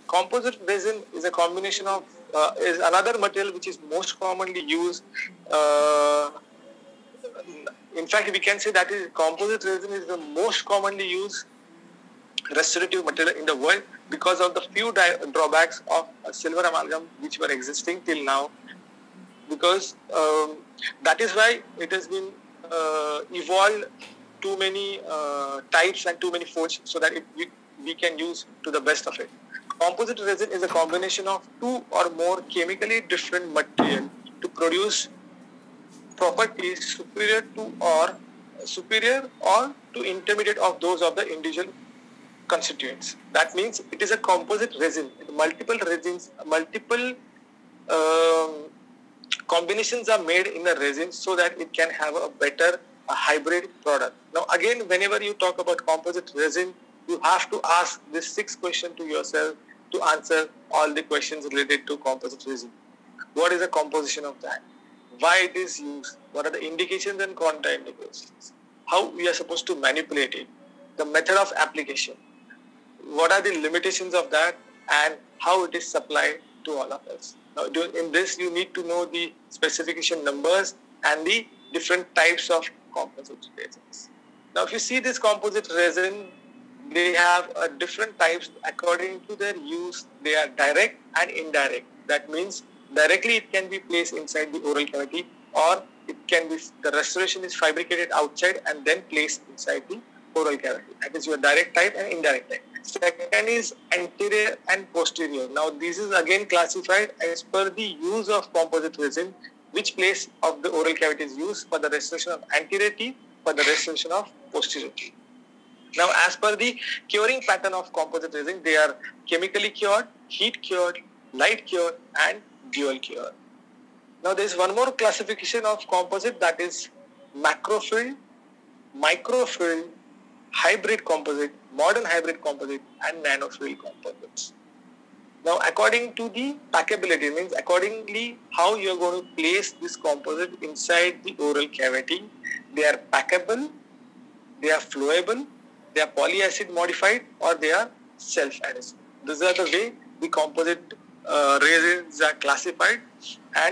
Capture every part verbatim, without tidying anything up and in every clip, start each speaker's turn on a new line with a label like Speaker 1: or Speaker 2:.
Speaker 1: composite resin is a combination of, uh, is another material which is most commonly used. Uh, in fact, we can say that is composite resin is the most commonly used restorative material in the world because of the few drawbacks of silver amalgam which were existing till now. Because um, that is why it has been uh, evolved too many uh, types and too many forges so that it, we, we can use to the best of it. Composite resin is a combination of two or more chemically different material to produce properties superior to or superior or to intermediate of those of the individual constituents. That means it is a composite resin. Multiple resins, multiple um, combinations are made in the resin so that it can have a better a hybrid product. Now again, whenever you talk about composite resin, you have to ask this six question to yourself to answer all the questions related to composite resin. What is the composition of that? Why it is used? What are the indications and contraindications? How we are supposed to manipulate it? The method of application. What are the limitations of that and how it is supplied to all of us? Now, in this, you need to know the specification numbers and the different types of composite resins. Now, if you see this composite resin, they have uh, different types according to their use. They are direct and indirect. That means directly it can be placed inside the oral cavity, or it can be, the restoration is fabricated outside and then placed inside the oral cavity. That is your direct type and indirect type. Second is anterior and posterior. Now this is again classified as per the use of composite resin, which place of the oral cavity is used for the restoration of anterior teeth, for the restoration of posterior teeth. Now as per the curing pattern of composite resin, they are chemically cured, heat cured, light cured and dual cured. Now there is one more classification of composite, that is macrofilled, microfilled, hybrid composite, modern hybrid composite and nanofilled composites. Now according to the packability, means accordingly how you are going to place this composite inside the oral cavity, they are packable, they are flowable, they are polyacid modified, or they are self-adhesive. These are the way the composite uh, resins are classified and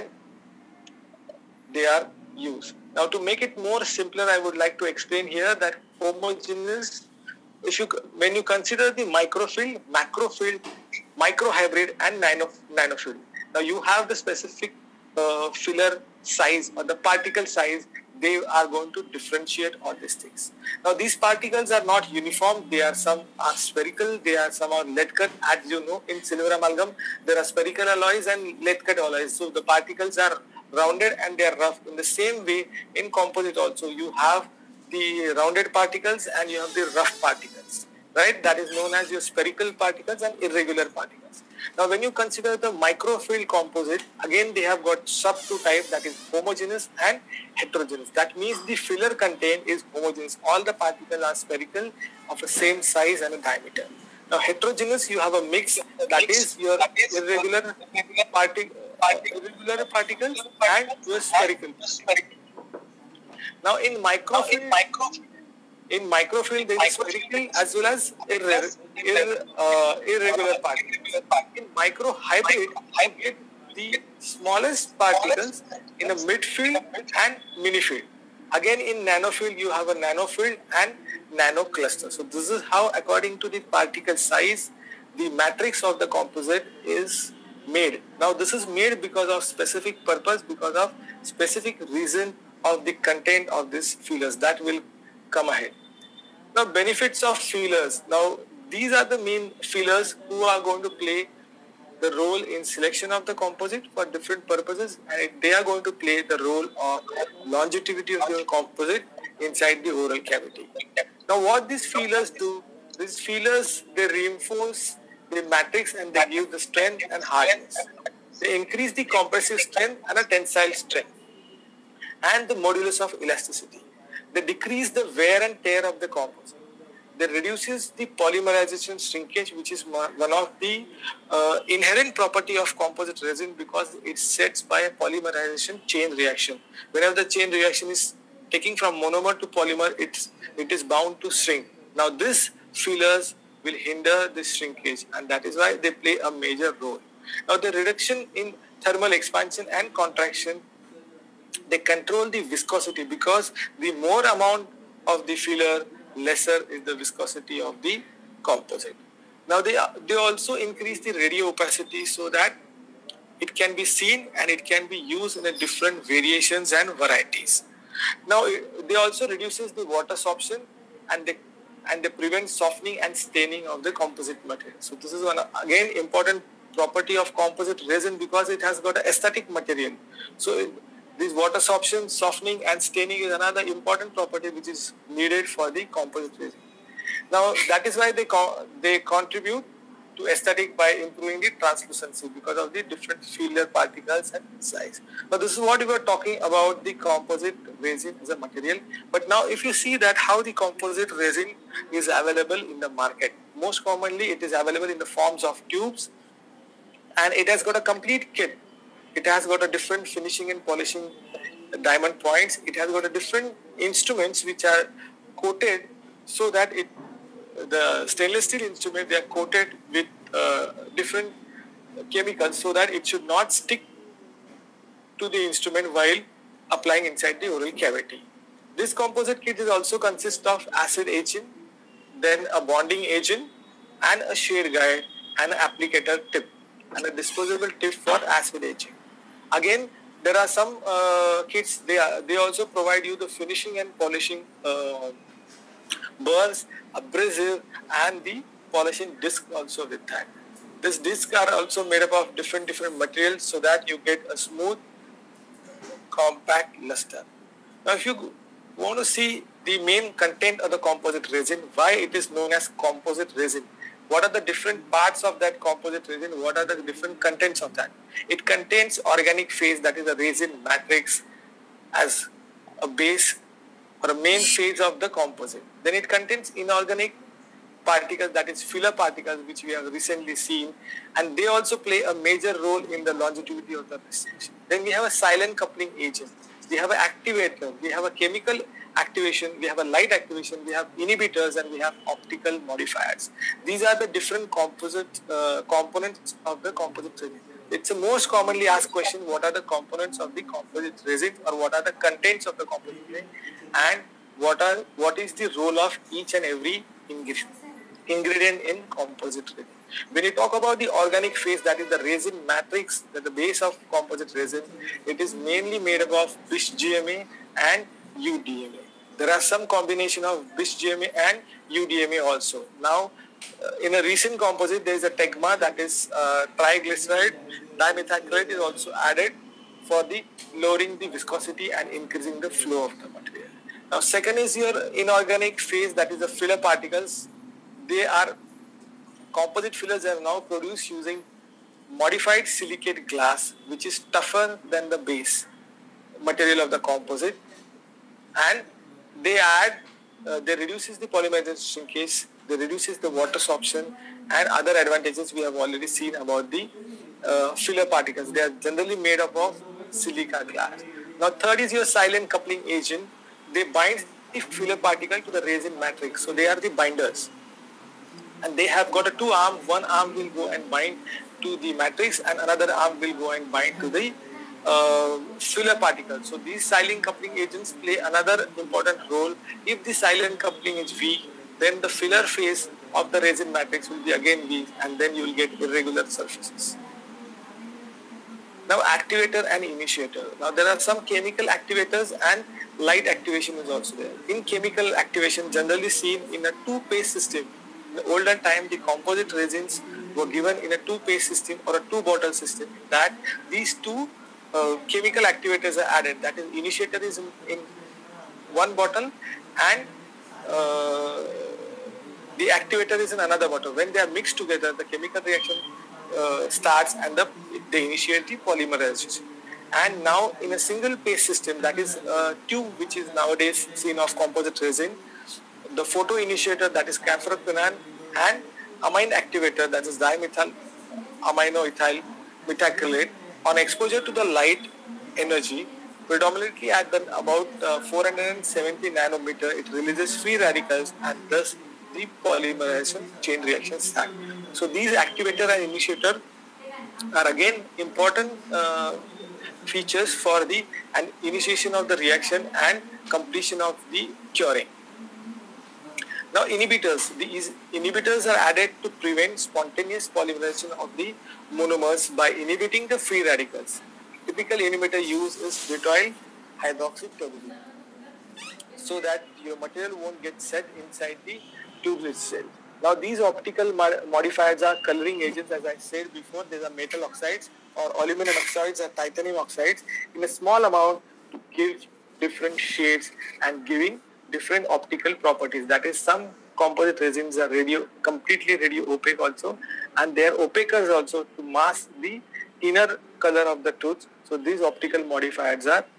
Speaker 1: they are used. Now to make it more simpler, I would like to explain here that homogeneous, if you when you consider the microfilled, macrofilled, microhybrid and nano, nanofilled. Now you have the specific uh, filler size or the particle size. They are going to differentiate all these things. Now these particles are not uniform. They are some are spherical. They are some are lead cut. As you know, in silver amalgam, there are spherical alloys and lead cut alloys. So the particles are rounded and they are rough. In the same way, in composite also, you have the rounded particles and you have the rough particles, right? That is known as your spherical particles and irregular particles. Now when you consider the microfilled composite, again they have got sub two types, that is homogeneous and heterogeneous. That means the filler contained is homogeneous. All the particles are spherical of the same size and a diameter. Now heterogeneous, you have a mix, that is your irregular, partic uh, irregular particles and your spherical. Now in microfilled, in microfilled there is spherical as well as irre ir uh, irregular particles. In microhybrid, you get the smallest particles in a midfield and minifield. Again in nanofield, you have a nanofield and nano cluster. So this is how, according to the particle size, the matrix of the composite is made. Now this is made because of specific purpose, because of specific reason of the content of these fillers that will come ahead. Now benefits of fillers. Now these are the main fillers who are going to play the role in selection of the composite for different purposes, and they are going to play the role of longevity of the composite inside the oral cavity. Now what these fillers do, these fillers, they reinforce the matrix and they give the strength and hardness. They increase the compressive strength and a tensile strength and the modulus of elasticity. They decrease the wear and tear of the composite. They reduces the polymerization shrinkage, which is one of the uh, inherent property of composite resin, because it sets by a polymerization chain reaction. Whenever the chain reaction is taking from monomer to polymer, it's, it is bound to shrink. Now these fillers will hinder the shrinkage, and that is why they play a major role. Now the reduction in thermal expansion and contraction, they control the viscosity, because the more amount of the filler, lesser is the viscosity of the composite. Now they, they also increase the radio opacity so that it can be seen and it can be used in a different variations and varieties. Now it, they also reduces the water absorption, and they and they prevent softening and staining of the composite material. So this is one again important property of composite resin, because it has got an aesthetic material. So it, this water absorption, softening and staining is another important property which is needed for the composite resin. Now that is why they co they contribute to aesthetic by improving the translucency because of the different filler particles and size. Now this is what we were talking about the composite resin as a material. But now if you see that how the composite resin is available in the market, most commonly it is available in the forms of tubes, and it has got a complete kit. It has got a different finishing and polishing diamond points. It has got a different instruments which are coated so that it the stainless steel instrument, they are coated with uh, different chemicals so that it should not stick to the instrument while applying inside the oral cavity. This composite kit is also consists of acid agent, then a bonding agent, and a shear guide, and an applicator tip, and a disposable tip for acid aging. Again, there are some uh, kits, they, are, they also provide you the finishing and polishing uh, burrs, abrasive, and the polishing disc also with that. These discs are also made up of different different materials so that you get a smooth, compact luster. Now if you want to see the main content of the composite resin, why it is known as composite resin, what are the different parts of that composite resin, what are the different contents of that. It contains organic phase, that is the resin matrix as a base or a main phase of the composite. Then it contains inorganic particles, that is filler particles, which we have recently seen, and they also play a major role in the longevity of the restriction. Then we have a silane coupling agent, we have an activator, we have a chemical activation, we have a light activation, we have inhibitors, and we have optical modifiers. These are the different composite uh, components of the composite resin. It's a most commonly asked question, what are the components of the composite resin, or what are the contents of the composite resin, and what are what is the role of each and every ingredient ingredient in composite resin. When you talk about the organic phase, that is the resin matrix, that the base of composite resin, it is mainly made up of bis G M A and U D M A. There are some combination of bis G M A and U D M A also. Now, uh, in a recent composite, there is a tegma, that is uh, triglyceride dimethacrylate is also added for the lowering the viscosity and increasing the flow of the material. Now, second is your inorganic phase, that is the filler particles. They are composite fillers are now produced using modified silicate glass, which is tougher than the base material of the composite, and they add, uh, they reduces the polymerization shrinkage, they reduces the water absorption, and other advantages we have already seen about the uh, filler particles. They are generally made up of silica glass. Now, third is your silane coupling agent. They bind the filler particle to the resin matrix, so they are the binders. And they have got a two arm, one arm will go and bind to the matrix and another arm will go and bind to the uh, filler particles. So these silane coupling agents play another important role. If the silane coupling is weak, then the filler phase of the resin matrix will be again weak, and then you will get irregular surfaces. Now, activator and initiator. Now there are some chemical activators and light activation is also there. In chemical activation, generally seen in a two-phase system. In the olden time, the composite resins were given in a two-phase system or a two-bottle system. That these two uh, chemical activators are added. That is, initiator is in, in one bottle, and uh, the activator is in another bottle. When they are mixed together, the chemical reaction uh, starts, and the, they initiate the polymerization. And now, in a single-phase system, that is a tube which is nowadays seen of composite resin, the photo initiator, that is camphoraquinone, and amine activator, that is dimethyl aminoethyl methacrylate, on exposure to the light energy, predominantly at the, about uh, four hundred seventy nanometer, it releases free radicals, and thus the polymerization chain reaction stack. So these activator and initiator are again important uh, features for the and initiation of the reaction and completion of the curing. Now inhibitors, these inhibitors are added to prevent spontaneous polymerization of the monomers by inhibiting the free radicals. Typical inhibitor used is butyl hydroxytoluene, so that your material won't get set inside the tube itself. Now these optical modifiers are coloring agents, as I said before. These are metal oxides or aluminum oxides or titanium oxides in a small amount to give different shades and giving different optical properties. That is, some composite resins are radio completely radio opaque also, and they are opacers also to mask the inner color of the tooth. So these optical modifiers are